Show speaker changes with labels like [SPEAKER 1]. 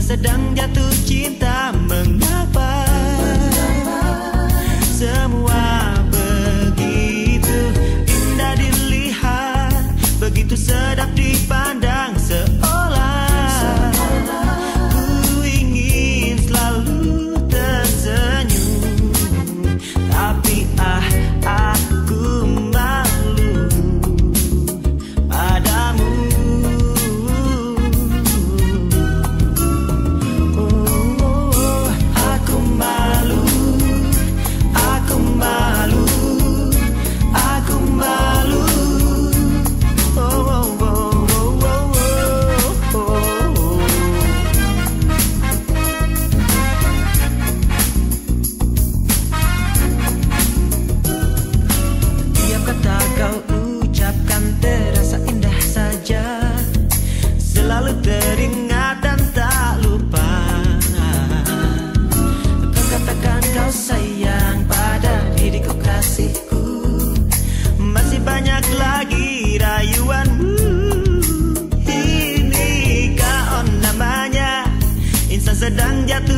[SPEAKER 1] sedang jatuh cinta. Mengapa semua begitu indah dilihat, begitu sedap dipandang, seolah ku ingin selalu tersenyum. Tapi aku malu padamu. Aku malu, aku malu, aku malu. Tiap kata kau ucapkan terasa indah saja, selalu teringat dan tak lupa. Kau katakan kau sayang pada diriku kasihku, masih banyak lagi rayuanmu. Ini kau namanya insan sedang jatuh